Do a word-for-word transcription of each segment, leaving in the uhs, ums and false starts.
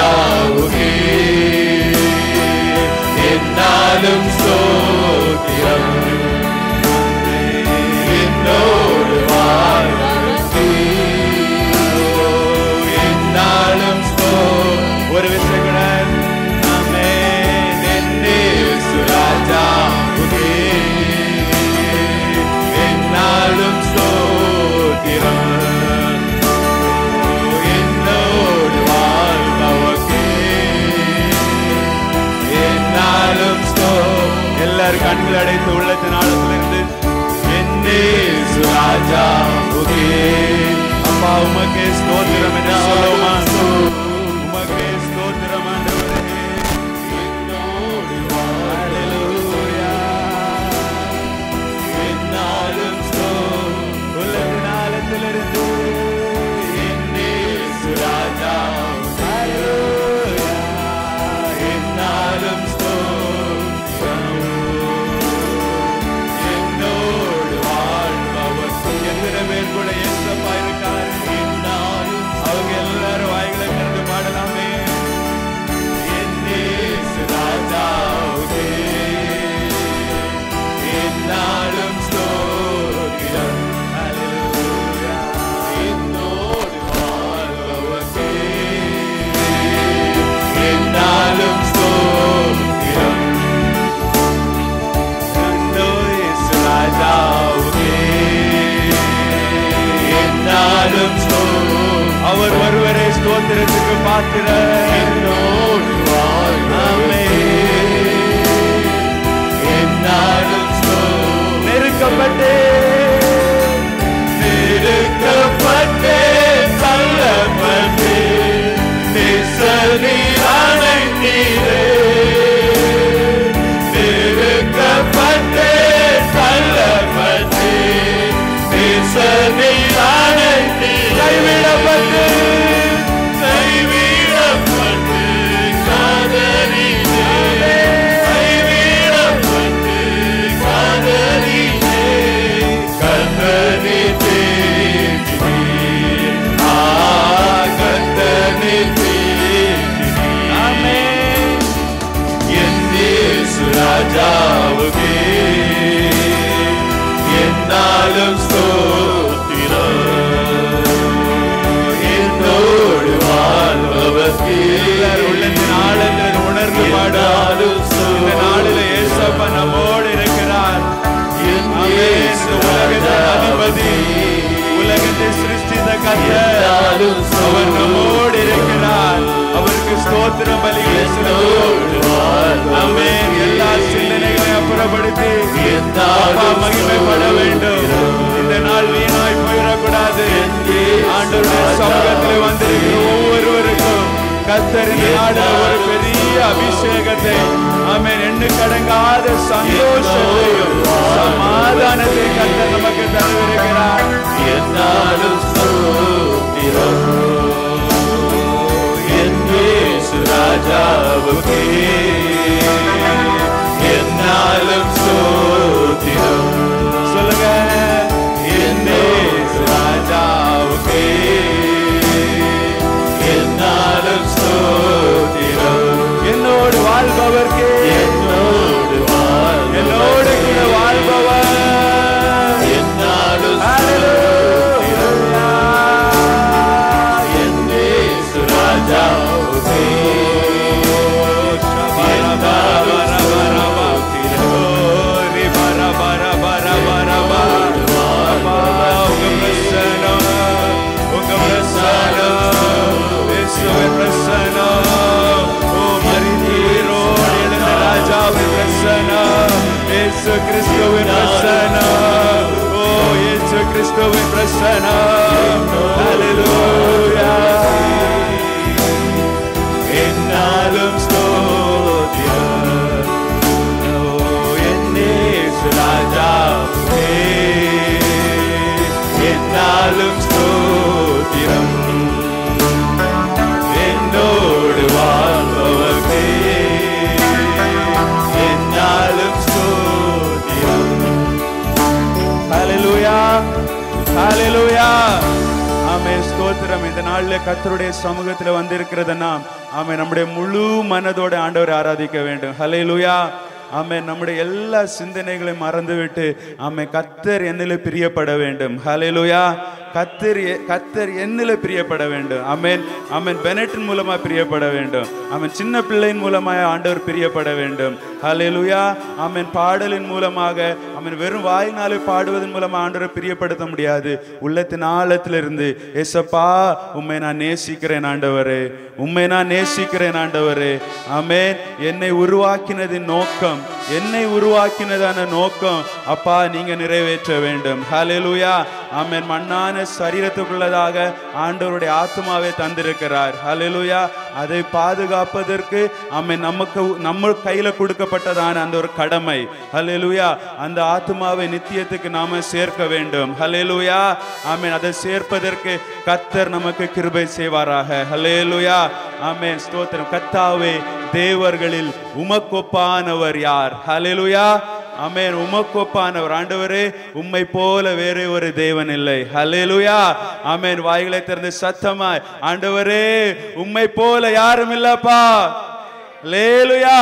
ராஜாவுக்கே என்னாலும் ஸ்தோத்திரம். என்னோடு வாழ்வதற்கு என்னாலும் ஸ்தோத்திரம். ஒரு விஷயம் ஆமென். என்னே ராஜாவுக்கே என்னாலும் ஸ்தோத்திரம். என்னோடு வாழ்வதற்கு என்னாலும் ஸ்தோத்திரம். எல்லாரும் கண்கள் அடைத்து உள்ளத்தின் ஆழத்திலிருந்து என்னே ராஜாவுக்கே அப்பா உமக்கே ஸ்தோத்திரம் என்று சொல்லுமா. உமக்கே ஸ்தோத்திரம் ஆண்டவரே. என்னோடு ஹல்லேலூயா. என்னாலும் ஸ்தோத்திரம். உள்ளத்தின் ஆழத்திலிருந்து என்னே ராஜா ஹல்லேலூயா. என்னாலும் ஸ்தோத்திரம். என்னோடு வாழ்பவர் எத்தனை பேர் கூட ஏசப்பா இருக்காரு. அவங்க எல்லாரும் வாய்களை திறந்து பாடலாமே. என்னே ராஜாவுக்கே என்னாலும் ஸ்தோத்திரம். ஹல்லேலூயா. என்னோடு வாழ்பவர்க்கே என்னாலும் ஸ்தோத்திரம். ராஜாவுக்கே என்னாலும் ஸ்தோத்திரம். அவர் ஒருவரே ஸ்தோத்திரத்துக்கு பாத்திரர். என்னோடு வாழ்பவரே என்னாலும் ஸ்தோத்திரம். நெருக்கப்பட்டே நெருக்கப்பட்டே தள்ளப்பட்டே நேசனி அணைத்தீரே. நெருக்கப்பட்டே தள்ளப்பட்டே நேசனி அணைத்தீரே. கைவிடப்பட்டு கைவிடப்பட்டு காதலினே. கைவிடப்பட்டு காதலினே. கர்த்தனை தேடினீர். ஆ கர்த்தனை தேடினீர். ஆமென். என் இயேசு ராஜாவுக்கே என்னாலும் ஸ்தோத்திரம். என்னோடு வாழ்பவர்க்கே உள்ளத்தின் ஆழத்தில் உணர்ந்து பாடாலும் இந்த நாளில் ஏசப்பா நம்மோடு இருக்கிறார். உலகத்தின் அதிபதி உலகத்தை சிருஷ்டித்த கர்த்தர் அவர் நம்மோடு இருக்கிறார். அவருக்கு ஸ்தோத்திர பலிகளை செலுத்துவோம். ஆமென். எல்லா சிந்தனைகளை அப்புறப்படுத்தி அப்பா மகிமைப்பட வேண்டும். இந்த நாள் வீணாய் போயிடக்கூடாது. ஆண்டவருடைய சமூகத்தில் வந்திருக்கிற ஒவ்வொருவருக்கும் கர்த்தரின் நாளில் ஒரு பெரிய அபிஷேகத்தை ஆமென் எண்ணு கடங்காத சந்தோஷத்தையும் சமாதானத்தை கர்த்தர் நமக்கு தருகிறார். என்னாலும் ஸ்தோத்திரம். என் இயேசு ராஜாவுக்கே என்னாலும் ஸ்தோத்திரம். சொல்லுங்க. என் இயேசு ராஜாவுக்கே என்னாலும் ஸ்தோத்திரம். என்னோடு வாழ்பவர்க்கே என்னோடு வாழ் என்னோடு கூட வாழ்பவர் என்னாலும் ஹல்லேலூயா. என் இயேசு ராஜாவுக்கே கிறிஸ்துவின் பிரசன்னம். ஓ இயேசு கிறிஸ்துவின் பிரசன்னம். ஹல்லேலூயா. என்னாலும் ஸ்தோத்திரம். ஓ என் இயேசு ராஜாவுக்கே என்னாலும் ஸ்தோத்திரம். என்னோடு வாழ்பவர்க்கே என்னாலும் ஸ்தோத்திரம். ஹல்லேலூயா. ஹல்லேலூயா. ஆமென். ஸ்தோத்திரம். இந்த நாளிலே கர்த்தருடைய சமூகத்தில் வந்திருக்கிறதுனா ஆமென். நம்முடைய முழு மனதோட ஆண்டவரை ஆராதிக்க வேண்டும். ஹல்லேலூயா. ஆமென். நம்முடைய எல்லா சிந்தனைகளையும் மறந்துவிட்டு ஆமென் கர்த்தர் என்னிலே பிரியப்பட வேண்டும். ஹல்லேலூயா. கர்த்தர் கர்த்தர் என்னிலே பிரியப்பட வேண்டும். ஆமென். ஆமென். பெனட்டின் மூலமா பிரியப்பட வேண்டும். ஆமென். சின்ன பிள்ளையின் மூலமாக ஆண்டவர் பிரியப்பட வேண்டும். ஹல்லேலூயா. ஆமென். பாடலின் மூலமாக ஆமென் வெறும் வாயினாலே பாடுவதன் மூலமா ஆண்டவரை பிரியப்படுத்த முடியாது. உள்ளத்தின் ஆழத்திலிருந்து ஏசப்பா உம்மை நான் நேசிக்கிறேன் ஆண்டவரே, உம்மை நான் நேசிக்கிறேன் ஆண்டவரே. ஆமென். என்னை உருவாக்கினதின் நோக்கம், என்னை உருவாக்கினதான நோக்கம் அப்பா நீங்க நிறைவேற்ற வேண்டும். ஹல்லேலூயா. ஆமென். மண்ணான சரீரத்துக்குள்ளதாக ஆண்டவருடைய ஆத்மாவை தந்திருக்கிறார். ஹல்லேலூயா. அதை பாதுகாப்பதற்கு ஆமென் நமக்கு நம்ம கையில கொடுக்கப்பட்டதான அந்த ஒரு கடமை. ஹல்லேலூயா. அந்த ஆத்மாவை நித்தியத்துக்கு நாம சேர்க்க வேண்டும். ஹல்லேலூயா. ஆமென். அதை சேர்ப்பதற்கு கர்த்தர் நமக்கு கிருபை செய்வாராக. ஹல்லேலூயா. ஆமென். ஸ்தோத்திரம். கர்த்தாவே, தேவர்களில் உமக்கொப்பானவர் யார்? ஹல்லேலூயா. ஆமென். உமக்கொப்பானவர் ஆண்டவரே, உம்மை போல வேறே ஒரு தேவன் இல்லை. ஹல்லேலூயா. ஆமென். வாய்களை திறந்து சத்தமாய் ஆண்டவரே உம்மை போல யாரும் இல்லப்பா. ஹல்லேலூயா.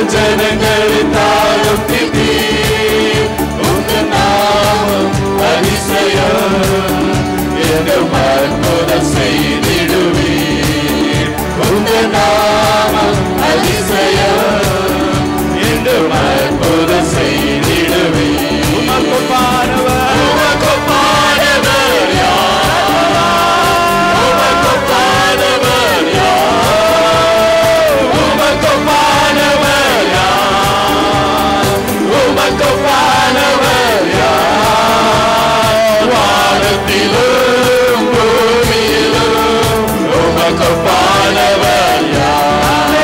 ஜனங்களை தாழ்த்தினீர். உங்கள் நாமம் அதிசயம் என்றும் அற்புதம் செய்திடுவீர். உங்கள் நாமம் அதிசயம் என்றும் அற்புதம் செய்திடுவீர். உமக்கு பாடவர் உமக்கு பாடவர் யார்? உமக்கு பாடவர் யார்? உமக்கு பாடவர் யார்? உமக்கு பாடவர் யார்? வானத்திலும் பூமியிலும் உமக்கு பாடவர் யார்?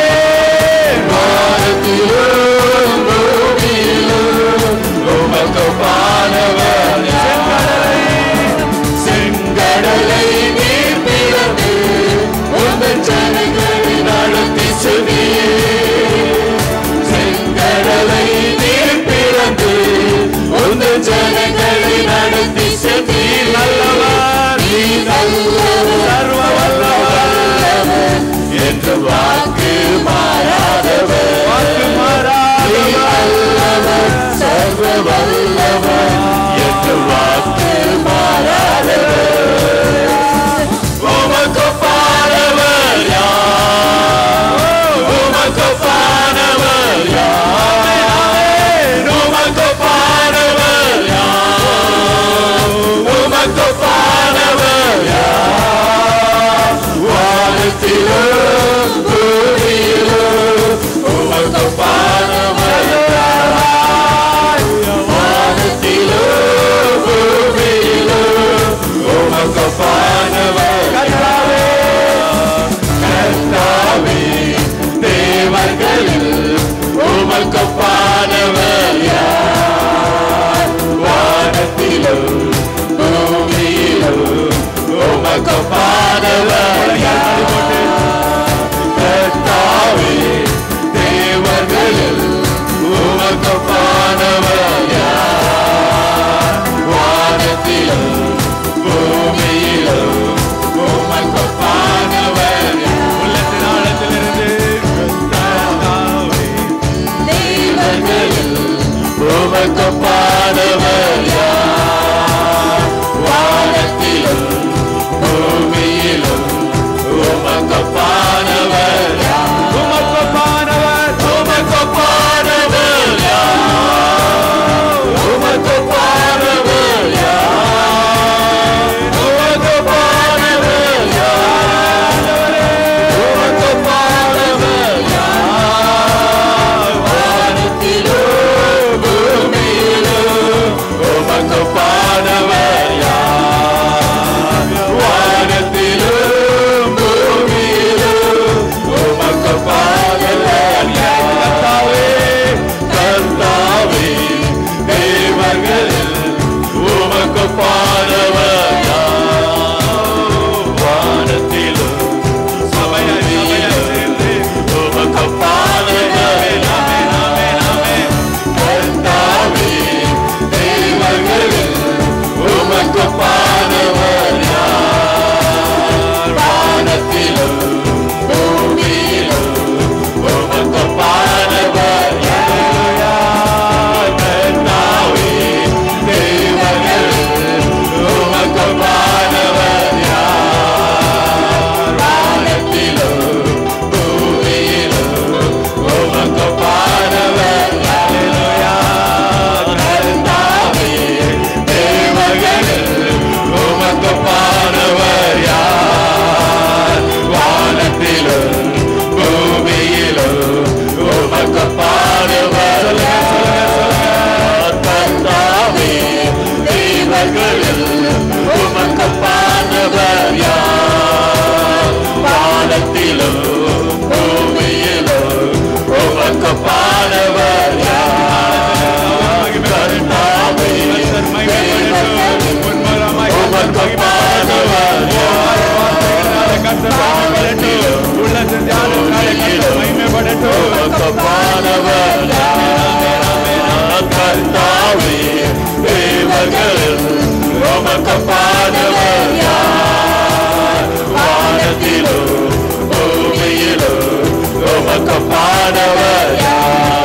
வானத்திலும் பூமியிலும் உமக்கு பாடவர் யார்? செங்கடலை நீர் பிளந்து உங்கள் ஜனங்களை நடத்தி சென்றீர். செங்கடலை நீர் பிளந்து உங்கள் ஜனங்களை நடத்தி சென்றீர். நல்லவர் நீ நல்லவர் சர்வ வல்லவர் என்று வாக்கு மாறாதவர். வாக்கு மாறாதவர் சர்வ வல்லவர் என்று வாக்கு மாறாதவர். உமக்கு பாடவர் யார்? உமக்கு பாடவர் யார்? உமக்கு பாடவர் யார்? உமக்கு பாடவர் யார்? வானத்திலும் பூமியிலும் உமக்கு பாடவர் யார்? வானத்திலும் பூமியிலும் உமக்கு பாடவர் யார்? கர்த்தாவே தேவர்களில் உமக்கு பாடவர் யார்? வானத்திலும் பூமியிலும் உமக்கு பாடவர் யார்? கர்த்தாவே தேவர்களில் உமக்கு பாடவர் யார்? வானத்திலும் பூமியிலும் உமக்கு பாடவர் யார்? உள்ளத்தின் ஆழத்திலிருந்து கர்த்தாவே தேவர்களில் உமக்கு பாடவர் யார்? வானத்திலும் பூமியிலும் உமக்கு பாடவர் யார்? உமக்கு பாடவர் உமக்கு பாடவர் யார்? உமக்கு பாடவர் யார்? உமக்கு பாடவர் யார்? உமக்கு பாடவர் யார்? வானத்திலும் பூமியிலும் உமக்கு பாடவர் யார்? வானத்திலும் பூமியிலும் உமக்கு பாடவர் யார்? கர்த்தாவே தேவர்களில் உமக்கு பாடவர் யார்? வானத்திலும் பூமியிலும் உமக்கு பாடவர் யார்? கர்த்தாவே தேவர்களில் உமக்கு பாடவர் யார்? வானத்திலும் பூமியிலும் உமக்கு பாடவர் யார்? கர்த்தாவே தேவர்களில் உமக்கு பாடவர் யார்? வானத்திலும் பூமியிலும் உமக்கு பாடவர் யார்? கர்த்தாவே தேவர்களில் உமக்கு பாடவர் யார்? வானத்திலும் பூமியிலும் உமக்கு பாடவர் யார்? கர்த்தாவே தேவர்களில் உமக்கு பாடவர் யார்? வானத்திலும் பூமியிலும் உமக்கு பாடவர் யார்? கர்த்தாவே தேவர்களில் உமக்கு பாடவர் யார்? உள்ளத்தின் தியானத்தினாலே மகிமைப்படட்டும். உமக்கு பாடவர் யார்? கர்த்தாவே தேவர்களில் உமக்கு பாடவர் யார்? வானத்திலும் பூமியிலும் உமக்கு பாடவர் யார்?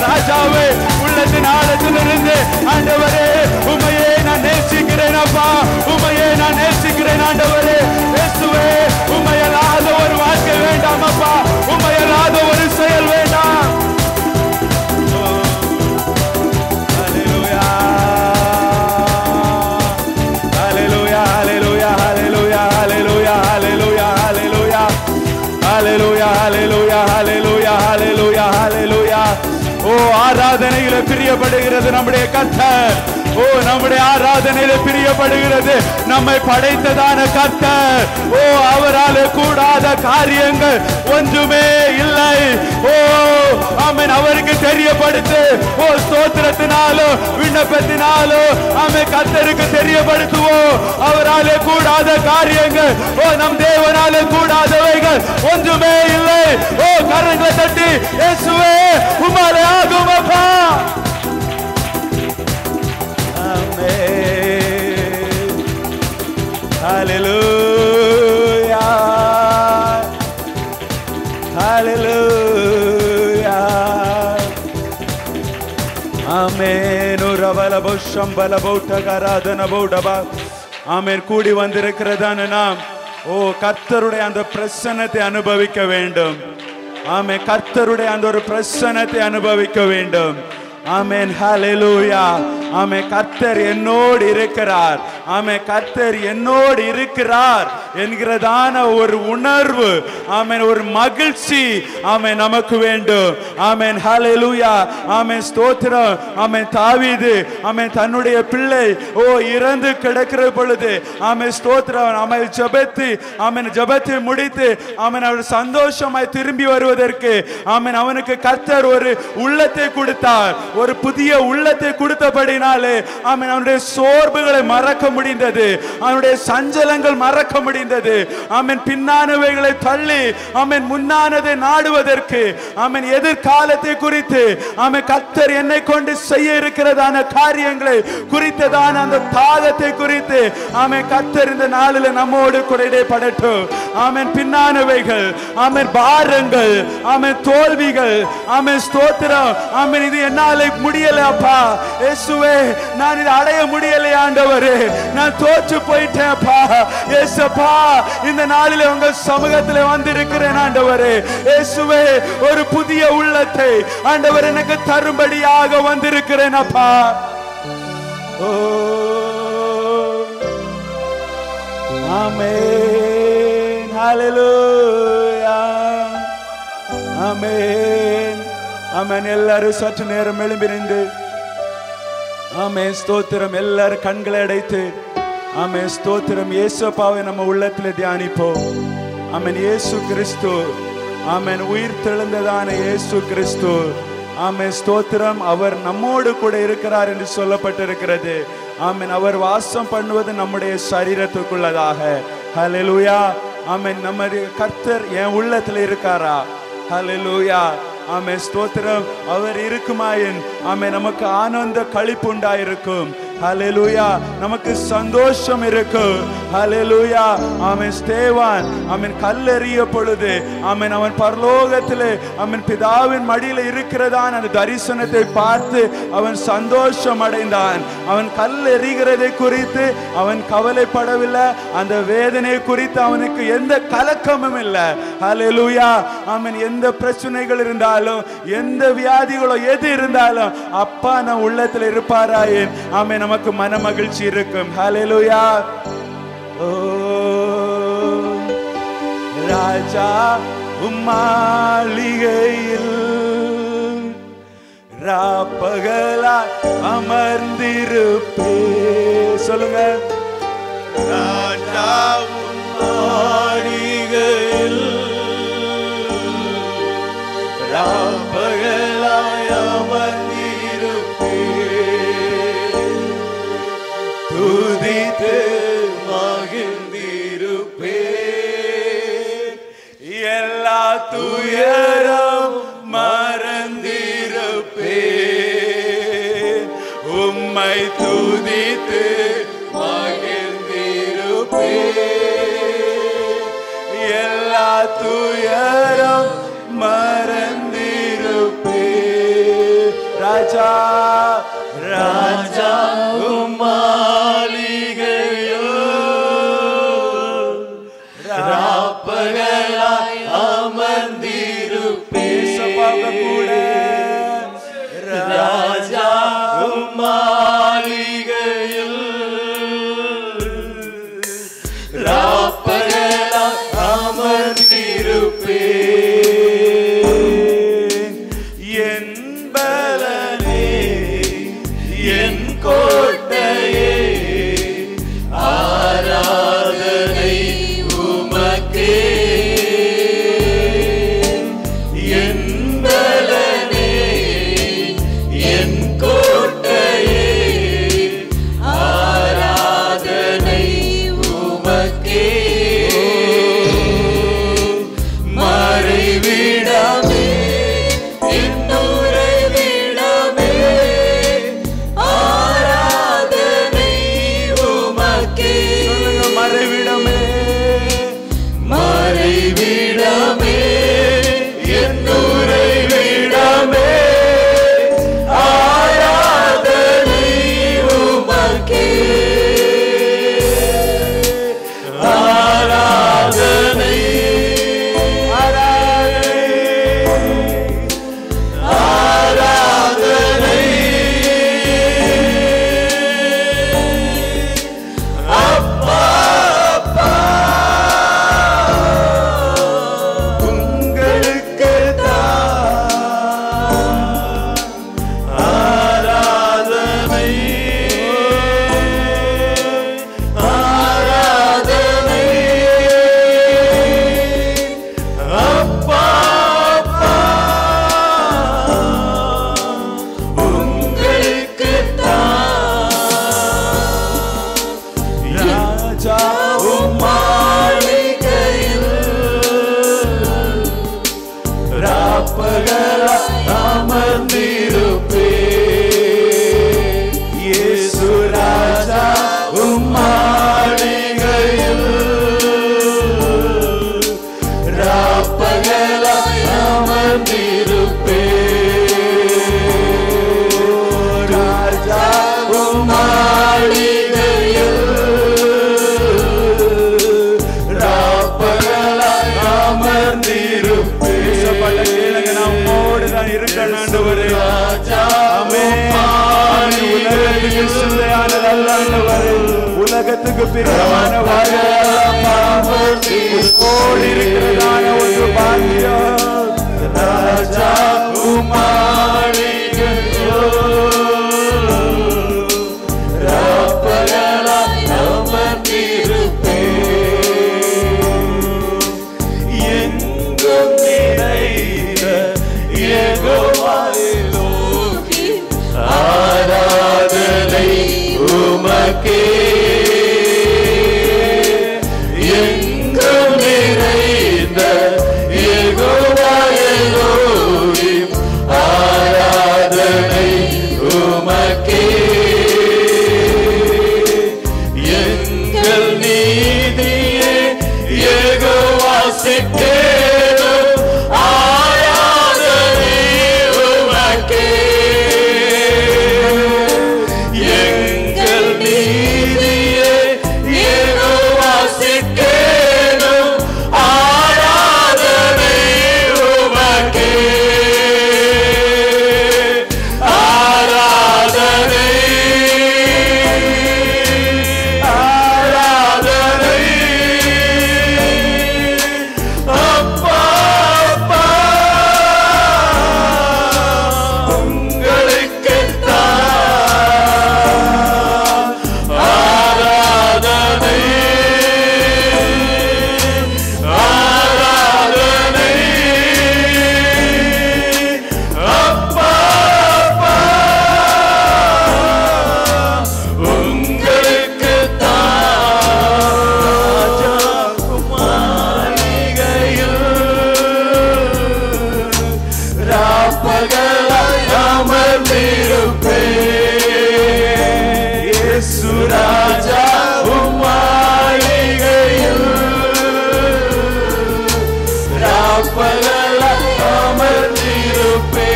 ராஜாவே, உள்ளத்தின் ஆழத்திலிருந்து ஆண்டவரே உம்மையே நான் நேசிக்கிறேன் அப்பா, உம்மையே நான் நேசிக்கிறேன் ஆண்டவரே. இயேசுவே, உம்மையல்லாத ஒரு வாழ்க்கை வேண்டாம் அப்பா, உம்மையல்லாத ஒரு செயல் வேண்டாம். Hallelujah, hallelujah, hallelujah, hallelujah, hallelujah. ஓ, ஆராதனையில பிரியப்படுகிறது நம்முடைய கர்த்தர். ஓ, நம்முடைய ஆராதனையில பிரியப்படுகிறது நம்மை படைத்ததான கர்த்தர். ஓ, அவரால் கூடாத காரியங்கள் ஒன்றுமே இல்லை. ஓ ஆமென். அவருக்கு தெரியப்படுத்து. ஓ, ஸ்தோத்திரத்தினாலோ விண்ணப்பத்தினாலோ ஆமென் கர்த்தருக்கு தெரியப்படுத்துவோம். அவரால் கூடாத காரியங்கள், ஓ நம் தேவனால கூடாதவைகள் ஒன்றுமே இல்லை. ஓ, கரங்களை தட்டி இயேசுவே உம்மாலே ஆகும் அப்பா. Hallelujah, hallelujah, amen. Uravala boshambala boutagaradana boudaba, amen. கூடி வந்திருக்கிறதான நாம் ஓ கர்த்தருடைய அந்த பிரசன்னத்தை அனுபவிக்க வேண்டும். ஆமென். கர்த்தருடைய அந்த ஒரு பிரசன்னத்தை அனுபவிக்க வேண்டும். ஆமென். ஹல்லேலூயா. ஆமென். கர்த்தர் என்னோடு இருக்கிறார். ஆமென். கர்த்தர் என்னோடு இருக்கிறார் என்கிறதான ஒரு உணர்வு, ஆமென், ஒரு மகிழ்ச்சி ஆமென் நமக்கு வேண்டும். ஆமென். ஹல்லேலூயா. ஆமென். ஸ்தோத்திரம். ஆமென். தாவீது ஆமென் தன்னுடைய பிள்ளை ஓ இறந்து கிடக்கிற பொழுது ஆமென் ஸ்தோத்திரம் ஆமென் ஜெபத்து ஆமென் ஜெபத்தை முடித்து ஆமென் அவர் சந்தோஷமாய் திரும்பி வருவதற்கு ஆமென் அவனுக்கு கர்த்தர் ஒரு உள்ளத்தை கொடுத்தார். ஒரு புதிய உள்ளத்தை கொடுத்தபடினாலே ஆமென் அவனுடைய சோர்வுகளை மறக்க முடிந்தது, அவனுடைய சஞ்சலங்கள் மறக்க முடிந்தது. ஆமென். பின்னானவைகளை தள்ளி ஆமென் முன்னானதை நாடுவதற்கு ஆமென் எதிர்காலத்தை குறித்து ஆமென் கர்த்தர் என்னை கொண்டு செய்ய இருக்கிறதான காரியங்களை குறித்ததான அந்த தாகத்தை குறித்து ஆமென் கர்த்தர் இந்த நாளில் நம்மோடு கூட இடைப்படட்டும். ஆமென். பின்னானவைகள் ஆமென் பாரங்கள் ஆமென் தோல்விகள் ஆமென் ஸ்தோத்திரம் ஆமென் இது என்னால முடியல அப்பா. இயேசுவே, நான் இதை அடைய முடியல ஆண்டவரே, நான் தோற்று போயிட்டேன் அப்பா. இயேசுப்பா, இந்த நாளிலே உங்க சமூகத்திலே வந்திருக்கிறேன் ஆண்டவரே. இயேசுவே, ஒரு புதிய உள்ளத்தை ஆண்டவர் எனக்கு தரும்படியாக வந்திருக்கிறேன் அப்பா. ஓ ஆமென். ஹல்லேலூயா. ஆமென். ஆமென். எல்லாரும் சற்று நேரம் எழும்பி நின்று ஆமென் ஸ்தோத்திரம் எல்லாரும் கண்களை அடைத்து ஆமென் ஸ்தோத்திரம் இயேசுப்பாவை நம்ம உள்ளத்தில் தியானிப்போம். ஆமென். இயேசு கிறிஸ்து ஆமென் உயிர் தெழுந்ததான இயேசு கிறிஸ்து ஆமென் ஸ்தோத்திரம் அவர் நம்மோடு கூட இருக்கிறார் என்று சொல்லப்பட்டிருக்கிறது. ஆமென். அவர் வாசம் பண்ணுவது நம்முடைய சரீரத்துக்குள்ளதாக. ஹல்லேலூயா. ஆமென். நம்முடைய கர்த்தர் என் உள்ளத்தில் இருக்காரா? ஹல்லேலூயா. ஆமென் ஸ்தோத்திரம் அவர் இருக்குமாயின் ஆமென் நமக்கு ஆனந்த களிப்பு உண்டாயிருக்கும். ஹல்லேலூயா. நமக்கு சந்தோஷம் இருக்கும். ஹல்லேலூயா. ஆமென். ஸ்தேவான் ஆமென் கல்லெறிய பொழுது ஆமென் அவன் பரலோகத்திலே ஆமென் பிதாவின் மடியில இருக்கிறதான அந்த தரிசனத்தை பார்த்து அவன் சந்தோஷம் அடைந்தான். அவன் கல்லெறிகிறதை குறித்து அவன் கவலைப்படவில்லை. அந்த வேதனை குறித்து அவனுக்கு எந்த கலக்கமும் இல்லை. ஹல்லேலூயா. ஆமென். எந்த பிரச்சனைகள் இருந்தாலும் எந்த வியாதிகளோ எது இருந்தாலும் அப்பா நான் உள்ளத்தில் இருப்பாராயின் ஆமென் நமக்கு மன மகிழ்ச்சி இருக்கும். ஹல்லேலூயா. ஓ ராஜா உம்மாளிகையில் ராப்பகலா அமர்ந்திருப்பே. சொல்லுங்க. ராஜா உம்மாளிகையில் ராப்பகலாய் அமர்ந்திருப்பே. துதித்து மகிழ்ந்திருப்பே. எல்லா துயரம் மறந்திருப்பே. உம்மை துதித்து மகிழ்ந்திருப்பே. எல்லா துயரம் மறந்திருப்பே. ராப்பகலாய் அமர்ந்திருப்பே கூட ராஜா மாளிகையில் ராப்பகலாய் அமர்ந்திருப்பே என் பலனே என் கோட்டையே ஆராதனை உமக்கே என் பலனே என் கோட்டையே ஆராதனை உமக்கே மறைவிடமே என்னுறைவிடமே ஆராதனை உமக்கே மறைவிடமே மறைவிடமே என்னுறைவிடமே ஆராதனை உமக்கே ஆராதனை ஆராதனை அப்பா அப்பா உங்களுக்கு ஆராதனை ஆராதனை அப்பா அப்பா உங்களுக்கு ராஜாவும் மாளிகையில் ராப்பகலாய் அமர்ந்திருப்பே இயேசு ராஜாவும் மாளிகையில் ராப்பகலாய் அமர்ந்திருப்பே ராஜாவும் மாளிகையில் ராப்பகலாய் அமர்ந்திருப்பே கேளுங்க, நம்மோடு தான் இருக்கணும் ஆண்டவரே. ஆமென். உலகத்துக்கு சிந்தையானது அல்ல ஆண்டவரே. உலகத்துக்கு பிரியமான வாழ்வோடு இருக்கிறதான ஒரு பாக்கியம் ராஜா குமாரிகளோ ராப்பகலாய் அமர்ந்திருப்பே எங்கும் நிறைந்த யெகோவாவிலோ ஆராதனை உமக்கே எங்கும் நிறைந்த யெகோவாவிலோ ஆராதனை உமக்கே எங்கள் நீதியே யெகோவா சித்தேனும் ஆராதனை உமக்கே எங்கள் நீதியே யெகோவா சித்தேனும் ஆராதனை உமக்கே ஆராதனை ஆராதனை அப்பா அப்பா உங்களுக்குத்தான் ஆராதனை ஆராதனை அப்பா அப்பா உங்களுக்குத்தான் மாளிகையில் ராப்பகலாய் அமர்ந்திருப்பே இயேசு ராஜா மாளிகையில் ராப்பகலாய் அமர்ந்திருப்பே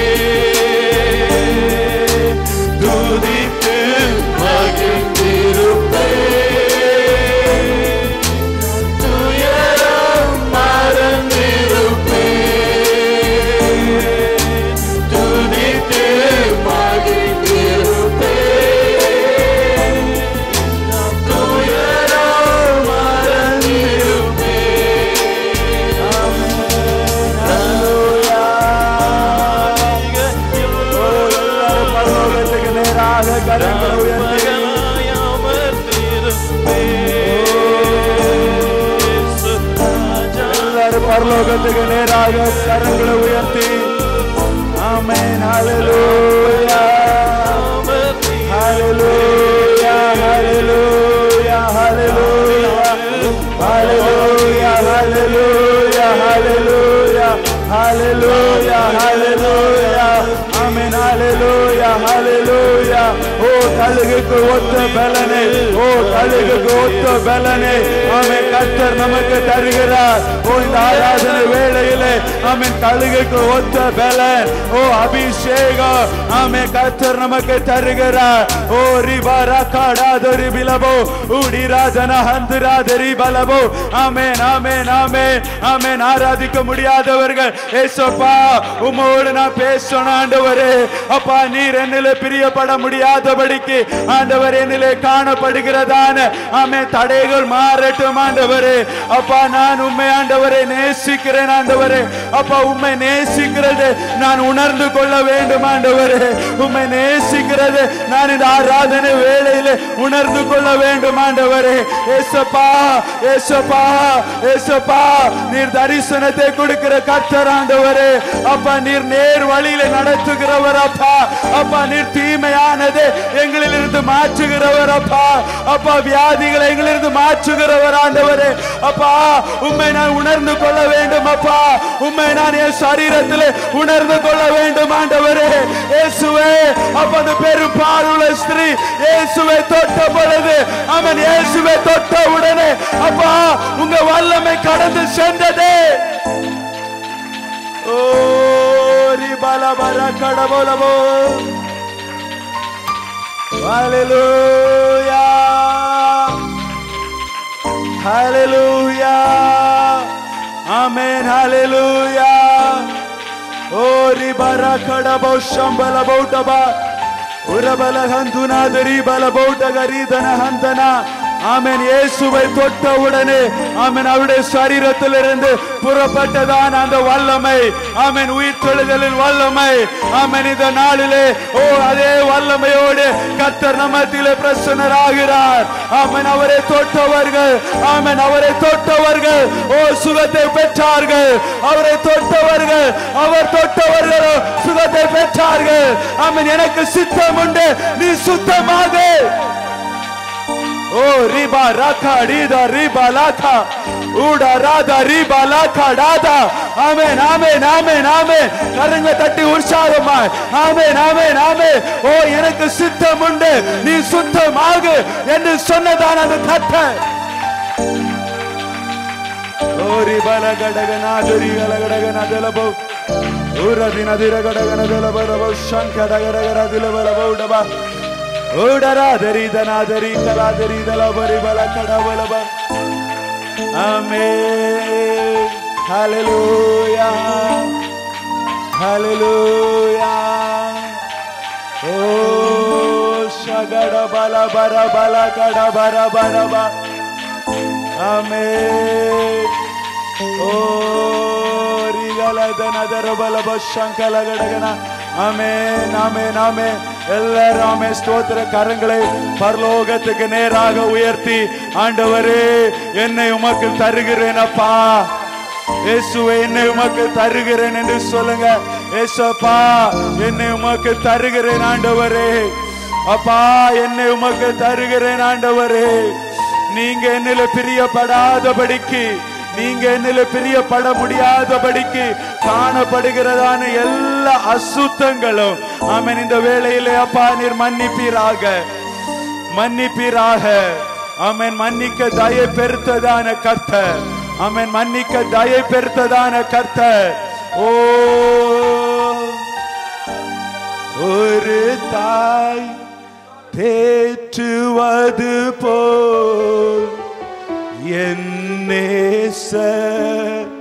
துதித்து மகிழ்ந்திருப்பே துயர பரலோகத்துக்கு நேராக கரங்களை உயர்த்தி ஆமென். ஹalleluya ஹalleluya ஹalleluya ஹalleluya ஹalleluya ஹalleluya ஹalleluya ஹalleluya ஹalleluya ஆமென். ஹalleluya ஹalleluya. ஓ கழுகுக்கு ஒத்த பலனே, ஓ கழுகுக்கு ஒத்த பலனே ஆமென் கர்த்தர் நமக்கு தருகிறார். ஓ இந்த ஆராதனை வேளையிலே ஆமென் கழுகுக்கு ஒத்த பலன், ஓ அபிஷேகம் ஆமென் கர்த்தர் நமக்கு தருகிறார். ஓ ரிபாரா காடாதரி பிலபோ உடிராஜன ஹந்திராதரி பலபோ ஆமென் ஆமென் ஆமென் ஆமென். ஆராதிக்க முடியாதவர்கள் ஏசப்பா உம்மோடு நான் பேசணும் ஆண்டவரே. அப்பா நீர் என்னிலே பிரியப்பட முடியாதபடிக்கு ஆண்டவர் என்னிலே காணப்படுகிறதான ஆமென் தடைகள் மாறட்டும் ஆண்டவரே. அப்பா நான் உம்மை ஆண்டவரை நேசிக்கிறேன் ஆண்டவரே. அப்பா உம்மை நேசிக்கிறது நான் உணர்ந்து கொள்ள வேண்டும் ஆண்டவரே. உம்மை நேசிக்கிறது நான் இந்த ஆராதனை வேளையிலே உணர்ந்து கொள்ள வேண்டும் ஆண்டவரே. ஏசப்பா ஏசப்பா ஏசப்பா நீர் தரிசனத்தை கொடுக்கிற கர்த்தர் ஆண்டவரே. அப்பா நீர் நேர் வழியிலே நடத்துகிறவர் அப்பா. அப்பா நீர் தீமையானது எங்களில் இருந்து மாற்றுகிறவர் அப்பா. அப்பா வியாதிகளை எங்களிலிருந்து மாற்றுகிறவர் ஆண்டவரே. அப்பா உம்மை நான் உணர்ந்து கொள்ள வேண்டும் அப்பா. உம்மை நான் என் சரீரத்தில் உணர்ந்து கொள்ள வேண்டும் ஆண்டவரே. இயேசுவே அப்பா அந்த பெரும் பார்வுள்ள ஸ்திரீ இயேசுவை தொட்ட பொழுது அவன் இயேசுவை தொட்ட உடனே அப்பா உங்க வல்லமை கடந்து சென்றதே. ஓ ரிபல பரக்கடபோலபோ ஹalleluya ஹalleluya ஆமென் ஹalleluya. ஓ ரிபர கடபோ ஷம்பல பௌடபா உரபல ஹந்துனா தரிபல பௌடகரிதன ஹந்தனா ஆமென். இயேசுவை தொட்ட உடனே ஆமென் அவருடைய சரீரத்திலிருந்து புறப்பட்டதான் அந்த வல்லமை ஆமென் உயிர்த்தெழுதலின் வல்லமை ஆமென். இந்த நாளிலே ஓ அதே வல்லமையோடு கர்த்தர் நம்மத்திலே பிரசன்னராகிறார் ஆமென். அவரை தொட்டவர்கள் ஆமென் அவரை தொட்டவர்கள் ஓ சுகத்தை பெற்றார்கள். அவரை தொட்டவர்கள் அவர் தொட்டவர்களோ சுகத்தை பெற்றார்கள் ஆமென். எனக்கு சித்தம் உண்டு நீ சுத்தமாக. ஓ ரிபா ராகா டிதா ரிபா லாகா ஊடா ராதா ரிபா லாகா டாதா ஆமென் ஆமென் ஆமென் ஆமென். கரங்களை தட்டி உற்சாகமாய் ஆமென் ஆமென் ஆமென். ஓ எனக்கு சித்தம் உண்டு நீ சுத்தமாக என்று சொன்னதான் அந்த கர்த்தர். ஓ ரிபல கடகனா துரி கலகடகனா தலபோ ஊரதின திர கடகன தலபரபோ சங்கடகரகர திலபரபோ டபா ஓடராதரி தனாதரி கலாதரி தலபரி பல கடவலப ஆமென் ஹalleluya ஹalleluya. ஓ ஷகட பல பர பல கட பர பரப ஆமென். ஓ ரிகல தனதர பலப சங்கலகடகன ஆமென் ஆமென் ஆமென். எல்லாரும் ஆமென் ஸ்தோத்திர கரங்களை பரலோகத்துக்கு நேராக உயர்த்தி ஆண்டவரே என்னை உமக்கு தருகிறேன் அப்பா. இயேசுவே என்னை உமக்கு தருகிறேன் என்று சொல்லுங்க. இயேசுப்பா என்னை உமக்கு தருகிறேன் ஆண்டவரே. அப்பா என்னை உமக்கு தருகிறேன் ஆண்டவரே. நீங்க என்னில பிரியப்படாதபடிக்கு நீங்க என்னில பிரியப்பட முடியாதபடிக்கு காணப்படுகிறதான எல்லா அசுத்தங்களும் ஆமென் இந்த வேளையிலே அப்பா நீர் மன்னிப்பீராக மன்னிப்பீராக ஆமென். மன்னிக்க தயை பெருத்ததான கர்த்தர் ஆமென். மன்னிக்க தயை பெருத்ததான கர்த்தர். ஓ ஒரு தாய் தேற்றுவது போல் என் நேசர்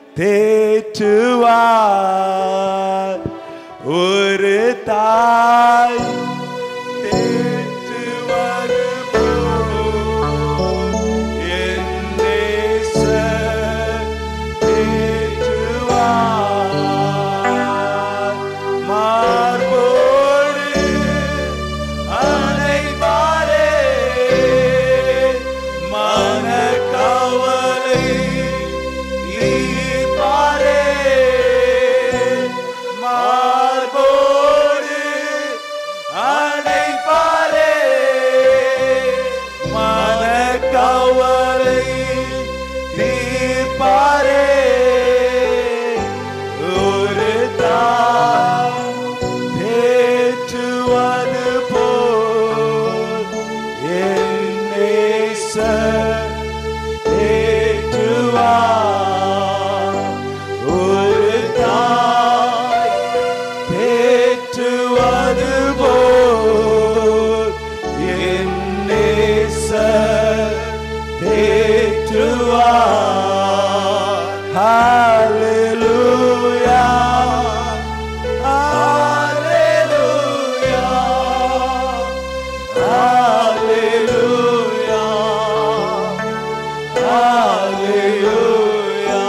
தேற்றுவார். ஒரு தாய் தேற்றுவது போல் என் நேசர் தேற்றுவார். மார்போடு அணைவாரே மனக்கவலை ஹalleluya Hallelujah. Hallelujah. Hallelujah.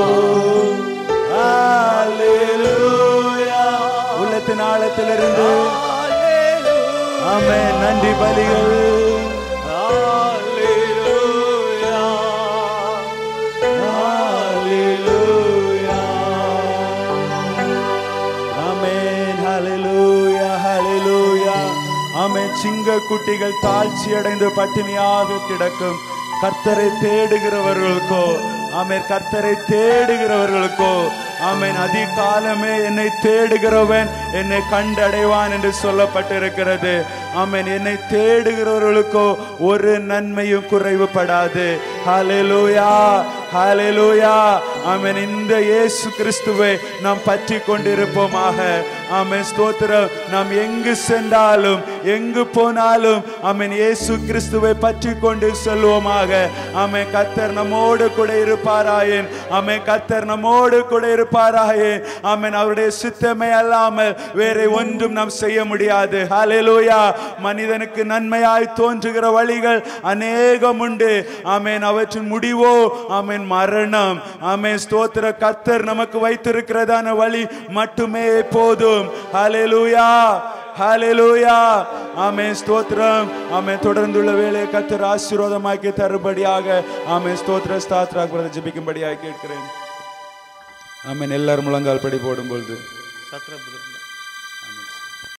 ஹalleluya உள்ளத்தின் ஆழத்திலிருந்து ஆமென் நன்றி பலிகள் சிங்க குட்டிகள் தாழ்ச்சி அடைந்து பட்டினியாக கிடக்கும் கர்த்தரை தேடுகிறவர்களுக்கோ ஆமென் கர்த்தரை தேடுகிறவர்களுக்கோ ஆமென் அதிகாலமே என்னை தேடுகிறவன் என்னை கண்டடைவான் என்று சொல்லப்பட்டிருக்கிறது. ஆமென் என்னை தேடுகிறவர்களுக்கோ ஒரு நன்மையும் குறைவுபடாது. ஹல்லேலூயா ஹல்லேலூயா ஆமென். இந்த இயேசு கிறிஸ்துவை நாம் பற்றி கொண்டிருப்போமாக. ஆமென் ஸ்தோத்திரம். நாம் எங்கு சென்றாலும் எங்கு போனாலும் ஆமென் இயேசு கிறிஸ்துவை பற்றி கொண்டு செல்வோமாக. ஆமென் கர்த்தர் நம்மோடு கூட இருப்பாராயின். ஆமென் கர்த்தர் நம்மோடு கூட இருப்பாராயின். ஆமென் அவருடைய சித்தமே அல்லாமல் வேற ஒன்றும் நாம் செய்ய முடியாது. ஹல்லேலூயா. மனிதனுக்கு நன்மையாய் தோன்றுகிற வழிகள் அநேகம் உண்டு. ஆமென் அவற்றின் முடிவோ ஆமென் மரணம். ஆமென் ஸ்தோத்திர. கர்த்தர் நமக்கு வைத்திருக்கிறதான வழி மட்டுமே போதும். ஹல்லேலூயா ஹல்லேலூயா ஆமென் ஸ்தோத்திரம். ஆமென் தொடர்ந்துள்ள வேளையை கர்த்தர் ஆசீர்வாதமாக்கி தரும்படியாக ஆமென் ஸ்தோத்திர ஸ்தோத்திர ஜெபிக்கும்படியாக கேட்கிறேன். ஆமென் எல்லாரும் முழங்கால் படி போடும் பொழுது